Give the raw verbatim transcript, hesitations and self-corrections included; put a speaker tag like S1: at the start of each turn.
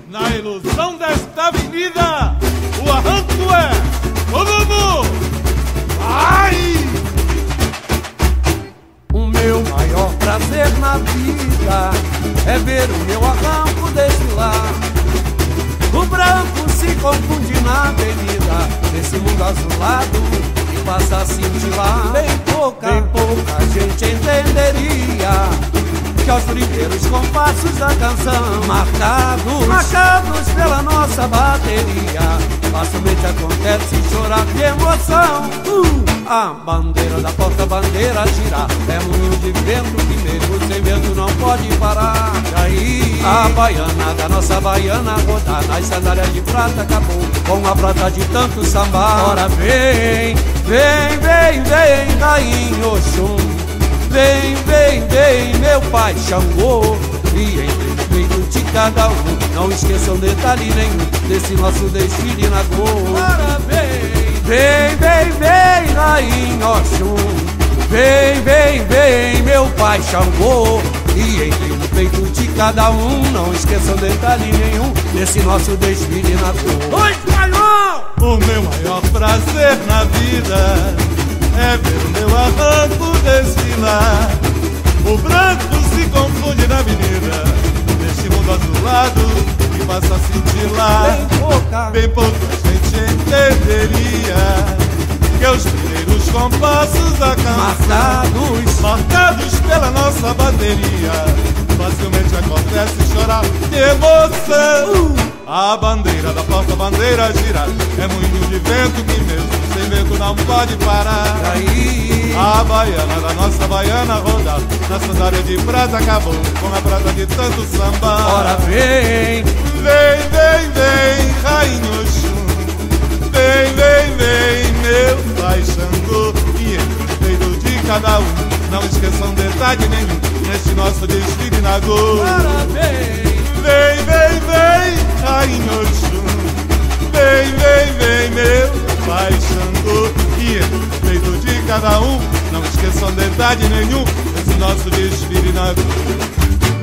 S1: Na ilusão desta avenida, o arranco é todo mundo. Ai!
S2: O meu maior prazer na vida é ver o meu arranco desfilar. O branco se confunde na avenida, nesse mundo azulado que passa a cintilar. Bem pouca, bem pouca gente entenderia que aos primeiros compassos da canção, marcados, marcados pela nossa bateria, facilmente acontece chorar de emoção. uh, A bandeira da porta-bandeira girar, é moinho de vento que mesmo sem vento não pode parar. E aí a baiana da nossa baiana rodar, nas sandálias de prata acabou com a prata de tanto sambar. Ora vem, vem, vem, vem, rainha Oxum, vem, vem, vem, meu pai Xangô, e entre o peito de cada um, não esqueçam detalhe nenhum desse nosso desfile na Gol. Ora vem, vem, vem, vem, rainha Oxum, vem, vem, vem, meu pai Xangô, e entre o peito de cada um, não esqueçam detalhe nenhum desse nosso desfile na Gol.
S1: Oi, Espanhol! O meu maior prazer na vida é ver o meu arranco desfilar. O branco se confunde na avenida, neste mundo azulado que passa a cintilar.
S2: Bem pouca,
S1: bem pouca gente entenderia que os primeiros compassos da canção,
S2: marcados,
S1: marcados pela nossa bateria, facilmente acontece chorar de emoção.
S2: uh,
S1: A bandeira da porta-bandeira girar, é moinho de vento que mesmo sem vento não pode parar.
S2: E aí
S1: A baiana da nossa baiana rodar, na sandália de prata acabou com a prata de tanto sambar.
S2: ora vem,
S1: Vem, vem, vem, rainha Oxum, vem, vem, vem, meu pai Xangô, e entre o peito de cada um, não esqueçam detalhe nenhum neste nosso desfile na Gol.
S2: ora vem,
S1: Vem, vem, vem, rainha Oxum, vem, vem, vem, meu pai Xangô, e entre o peito de cada um, não esqueçam detalhe nenhum desse nosso desfile na Gol.